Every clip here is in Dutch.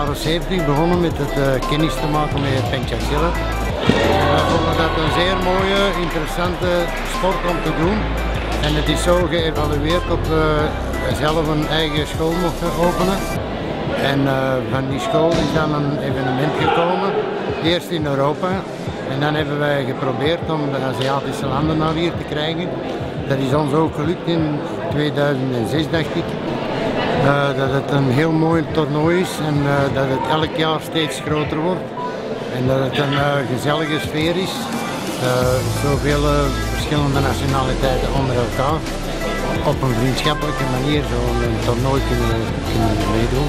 jaren 70 begonnen met het kennis te maken met pencaksilat. We vonden dat een zeer mooie, interessante sport om te doen. En het is zo geëvalueerd dat we zelf een eigen school mochten openen. En van die school is dan een evenement gekomen, eerst in Europa. En dan hebben wij geprobeerd om de Aziatische landen naar hier te krijgen. Dat is ons ook gelukt in 2006, dacht ik. Dat het een heel mooi toernooi is en dat het elk jaar steeds groter wordt. En dat het een gezellige sfeer is. Zoveel verschillende nationaliteiten onder elkaar. Op een vriendschappelijke manier zo'n toernooi kunnen meedoen.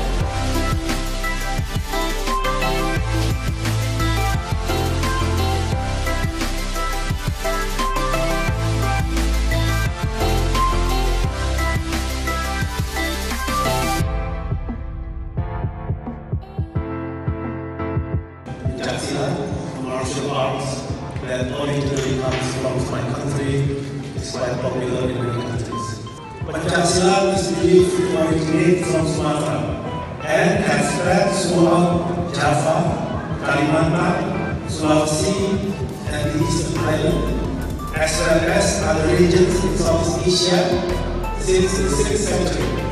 Pencaksilat, martial arts that originally comes from my country, is quite popular in many countries. Pencaksilat is believed to originate from Sumatra and has spread throughout Java, Kalimantan, Sulawesi, and the Eastern Island, as well as other regions in Southeast Asia since the 6th century.